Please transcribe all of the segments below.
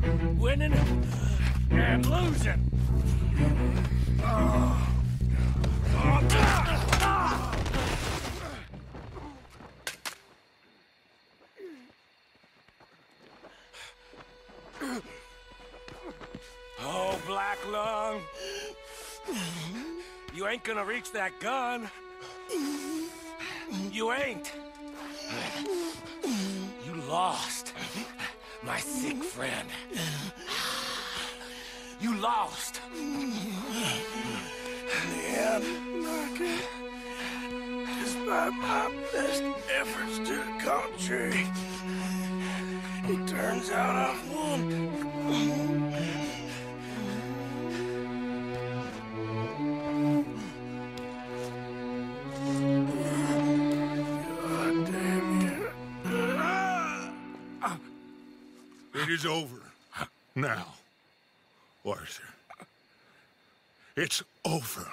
Winning and losing. Oh, Black Lung. You ain't gonna reach that gun. You ain't. You lost, my sick friend. You lost. In the end, despite my best efforts to the contrary, it turns out I've won. God damn you. It is over. Now, Arthur. It's over.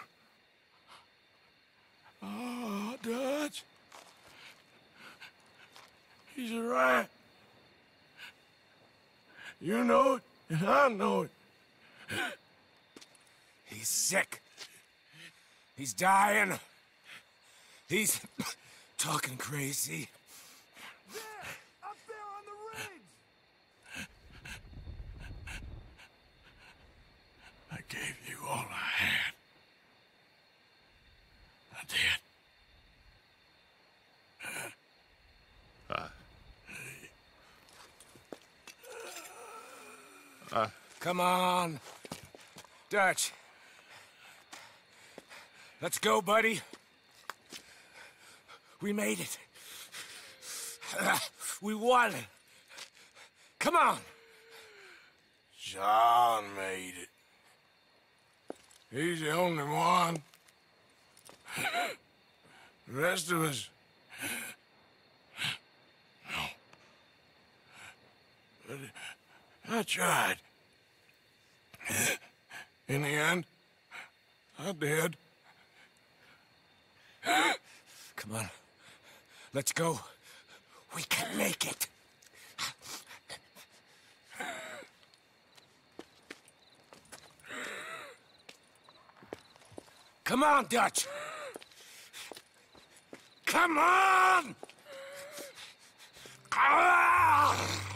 Oh, Dutch. He's right. You know it, and I know it. He's sick. He's dying. He's talking crazy. There! Up there on the ridge! I gave you all I had. I did. Come on. Dutch. Let's go, buddy. We made it. We won. Come on. John made it. He's the only one. The rest of us... No. But I tried. In the end, I did. Come on. Let's go. We can make it. Come on, Dutch. Come on! Ah!